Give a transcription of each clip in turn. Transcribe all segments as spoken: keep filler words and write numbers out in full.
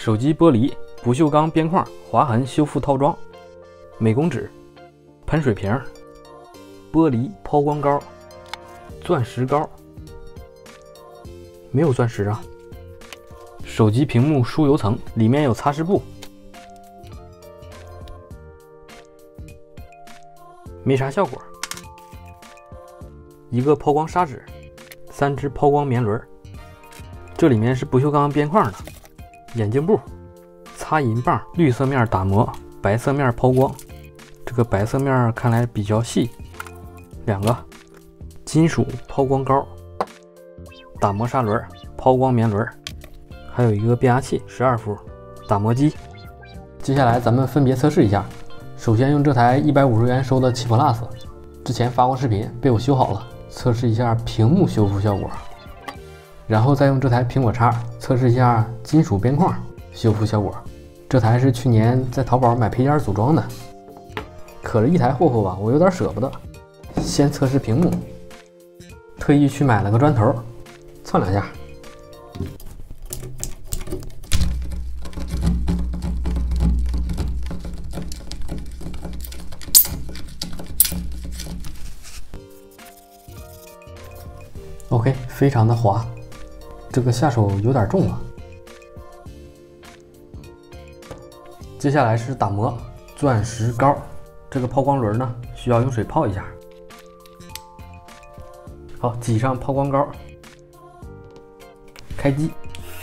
手机玻璃、不锈钢边框划痕修复套装、美工纸、喷水瓶、玻璃抛光膏、钻石膏，没有钻石啊。手机屏幕疏油层，里面有擦拭布，没啥效果。一个抛光砂纸，三只抛光棉轮，这里面是不锈钢边框的。眼镜布、擦银棒，绿色面打磨，白色面抛光。这个白色面看来比较细。两个金属抛光膏、打磨砂轮、抛光棉轮，还有一个变压器十二伏打磨机。接下来咱们分别测试一下。首先用这台一百五十元收的七 Plus， 之前发过视频，被我修好了，测试一下屏幕修复效果。然后再用这台苹果叉测试一下金属边框修复效果。这台是去年在淘宝买配件组装的，可是一台霍霍吧，我有点舍不得。先测试屏幕，特意去买了个砖头，蹭两下。OK， 非常的滑。这个下手有点重了。接下来是打磨钻石膏，这个抛光轮呢需要用水泡一下。好，挤上抛光膏，开机。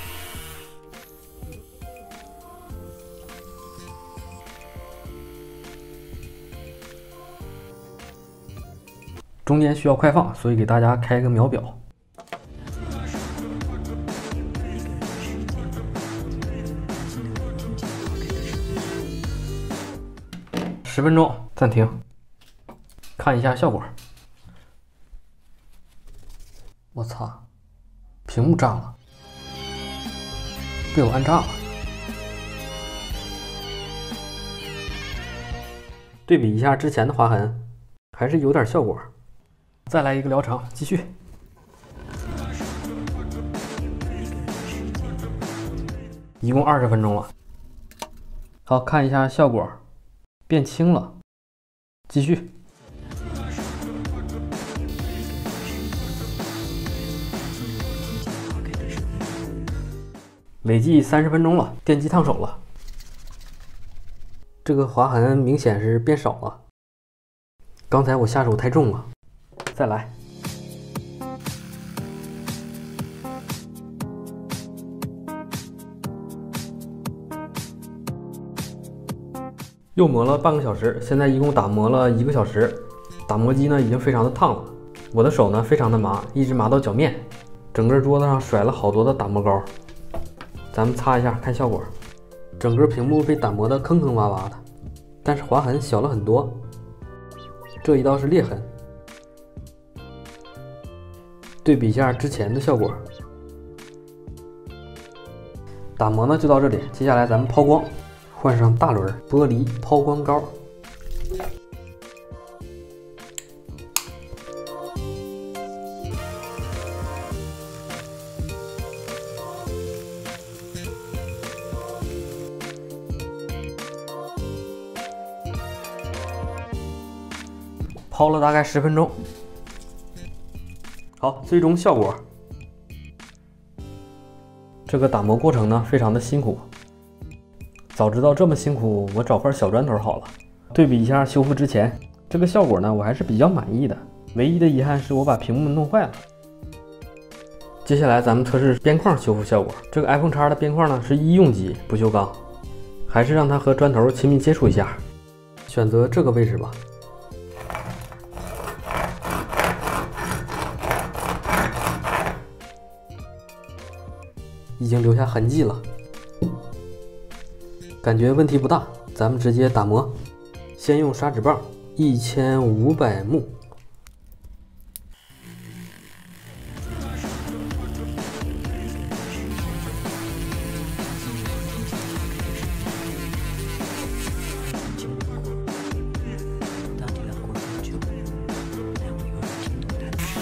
中间需要快放，所以给大家开个秒表。十分钟，暂停，看一下效果。我操，屏幕炸了，被我按炸了。对比一下之前的划痕，还是有点效果。再来一个疗程，继续。一共二十分钟了。好，看一下效果。变轻了，继续。累计三十分钟了，电击烫手了。这个划痕明显是变少了，刚才我下手太重了，再来。又磨了半个小时，现在一共打磨了一个小时。打磨机呢已经非常的烫了，我的手呢非常的麻，一直麻到脚面，整个桌子上甩了好多的打磨膏。咱们擦一下看效果，整个屏幕被打磨的坑坑洼洼的，但是划痕小了很多。这一道是裂痕，对比一下之前的效果。打磨呢就到这里，接下来咱们抛光。换上大轮玻璃抛光膏，抛了大概十分钟。好，最终效果，这个打磨过程呢非常的辛苦。早知道这么辛苦，我找块小砖头好了。对比一下修复之前，这个效果呢，我还是比较满意的。唯一的遗憾是我把屏幕弄坏了。接下来咱们测试边框修复效果。这个 iPhone 叉的边框呢是医用级不锈钢，还是让它和砖头亲密接触一下。选择这个位置吧。已经留下痕迹了。感觉问题不大，咱们直接打磨。先用砂纸棒一千五百目，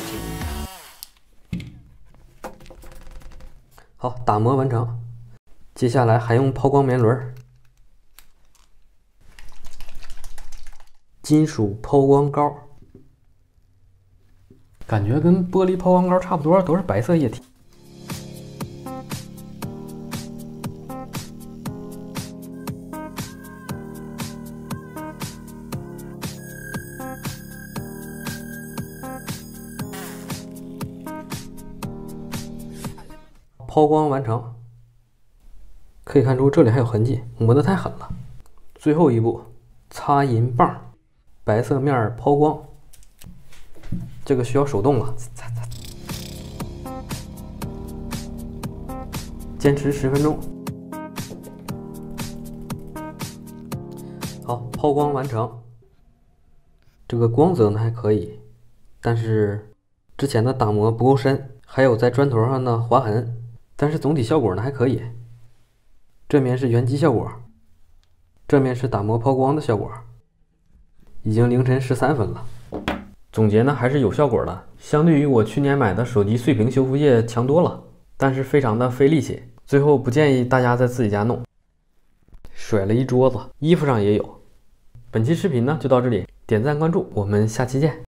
好，打磨完成。 接下来还用抛光棉轮，金属抛光膏，感觉跟玻璃抛光膏差不多，都是白色液体。抛光完成，可以看出这里还有痕迹，磨得太狠了。最后一步，擦银棒，白色面抛光，这个需要手动了，擦擦，坚持十分钟。好，抛光完成。这个光泽呢还可以，但是之前的打磨不够深，还有在砖头上的划痕。但是总体效果呢还可以，这面是原机效果，这面是打磨抛光的效果。已经凌晨十三分了，总结呢还是有效果的，相对于我去年买的手机碎屏修复液强多了，但是非常的费力气，最后不建议大家在自己家弄。甩了一桌子，衣服上也有。本期视频呢就到这里，点赞关注，我们下期见。